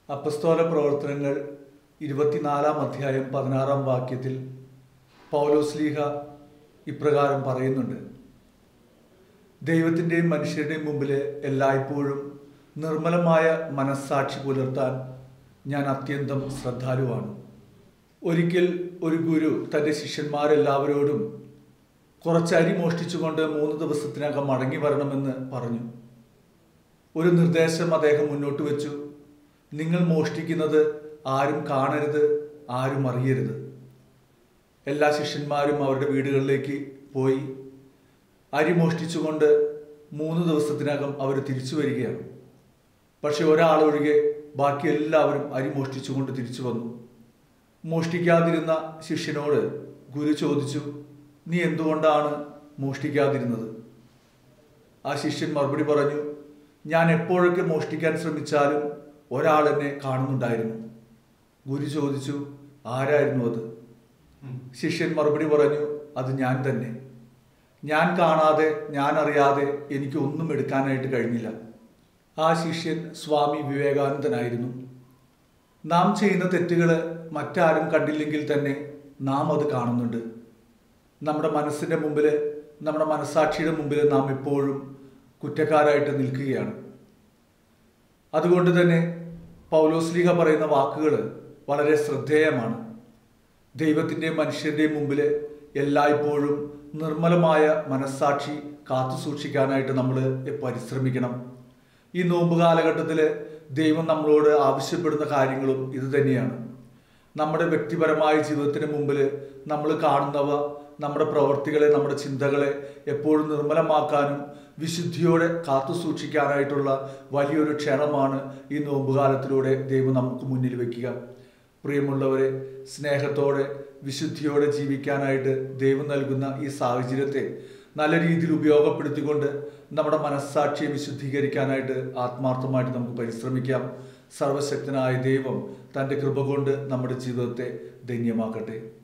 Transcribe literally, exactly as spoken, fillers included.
അപ്പസ്തോല പ്രവർത്തനങ്ങൾ ഇരുപത്തിനാലാം അധ്യായം പതിനാറാം വാക്യത്തിൽ പൗലോസ്ലീഹ ഇപ്രകാരം പറയുന്നുണ്ട്: ദൈവത്തിൻ്റെയും മനുഷ്യരുടെയും മുമ്പിൽ എല്ലായ്പ്പോഴും നിർമ്മലമായ മനസ്സാക്ഷി പുലർത്താൻ ഞാൻ അത്യന്തം ശ്രദ്ധാലുവാണ്. ഒരിക്കൽ ഒരു ഗുരു തൻ്റെ ശിഷ്യന്മാരെല്ലാവരോടും കുറച്ച് അരി മോഷ്ടിച്ചുകൊണ്ട് മൂന്ന് ദിവസത്തിനകം മടങ്ങി വരണമെന്ന് പറഞ്ഞു. ഒരു നിർദ്ദേശം അദ്ദേഹം മുന്നോട്ട് വെച്ചു: നിങ്ങൾ മോഷ്ടിക്കുന്നത് ആരും കാണരുത്, ആരും അറിയരുത്. എല്ലാ ശിഷ്യന്മാരും അവരുടെ വീടുകളിലേക്ക് പോയി അരി മോഷ്ടിച്ചുകൊണ്ട് മൂന്ന് ദിവസത്തിനകം അവർ തിരിച്ചു വരികയാണ്. പക്ഷെ ഒരാളൊഴികെ ബാക്കി എല്ലാവരും അരി മോഷ്ടിച്ചുകൊണ്ട് തിരിച്ചു വന്നു. മോഷ്ടിക്കാതിരുന്ന ശിഷ്യനോട് ഗുരു ചോദിച്ചു: നീ എന്തുകൊണ്ടാണ് മോഷ്ടിക്കാതിരുന്നത്? ആ ശിഷ്യൻ മറുപടി പറഞ്ഞു: ഞാൻ എപ്പോഴൊക്കെ മോഷ്ടിക്കാൻ ശ്രമിച്ചാലും ഒരാൾ എന്നെ കാണുന്നുണ്ടായിരുന്നു. ഗുരു ചോദിച്ചു: ആരായിരുന്നു അത്? ശിഷ്യൻ മറുപടി പറഞ്ഞു: അത് ഞാൻ തന്നെ. ഞാൻ കാണാതെ, ഞാൻ അറിയാതെ എനിക്ക് ഒന്നും എടുക്കാനായിട്ട് കഴിഞ്ഞില്ല. ആ ശിഷ്യൻ സ്വാമി വിവേകാനന്ദനായിരുന്നു. നാം ചെയ്യുന്ന തെറ്റുകൾ മറ്റാരും കണ്ടില്ലെങ്കിൽ തന്നെ നാം അത് കാണുന്നുണ്ട്. നമ്മുടെ മനസ്സിൻ്റെ മുമ്പിൽ, നമ്മുടെ മനസ്സാക്ഷിയുടെ മുമ്പിൽ നാം എപ്പോഴും കുറ്റക്കാരായിട്ട് നിൽക്കുകയാണ്. അതുകൊണ്ട് തന്നെ പൗലോസ്ലീഹ പറയുന്ന വാക്കുകൾ വളരെ ശ്രദ്ധേയമാണ്. ദൈവത്തിൻ്റെയും മനുഷ്യരുടെയും മുമ്പിൽ എല്ലായ്പ്പോഴും നിർമ്മലമായ മനസ്സാക്ഷി കാത്തു സൂക്ഷിക്കാനായിട്ട് നമ്മൾ പരിശ്രമിക്കണം. ഈ നോമ്പ് കാലഘട്ടത്തിൽ ദൈവം നമ്മളോട് ആവശ്യപ്പെടുന്ന കാര്യങ്ങളും ഇത് തന്നെയാണ്. നമ്മുടെ വ്യക്തിപരമായ ജീവിതത്തിന് മുമ്പിൽ നമ്മൾ കാണുന്നവ, നമ്മുടെ പ്രവർത്തികളെ, നമ്മുടെ ചിന്തകളെ എപ്പോഴും നിർമ്മലമാക്കാനും വിശുദ്ധിയോടെ കാത്തു സൂക്ഷിക്കാനായിട്ടുള്ള വലിയൊരു ക്ഷണമാണ് ഈ നോമ്പുകാലത്തിലൂടെ ദൈവം നമുക്ക് മുന്നിൽ വയ്ക്കുക. പ്രിയമുള്ളവരെ, സ്നേഹത്തോടെ വിശുദ്ധിയോടെ ജീവിക്കാനായിട്ട് ദൈവം നൽകുന്ന ഈ സാഹചര്യത്തെ നല്ല രീതിയിൽ ഉപയോഗപ്പെടുത്തിക്കൊണ്ട് നമ്മുടെ മനസ്സാക്ഷിയെ വിശുദ്ധീകരിക്കാനായിട്ട് ആത്മാർത്ഥമായിട്ട് നമുക്ക് പരിശ്രമിക്കാം. സർവശക്തനായ ദൈവം തൻ്റെ കൃപ കൊണ്ട് നമ്മുടെ ജീവിതത്തെ ധന്യമാക്കട്ടെ.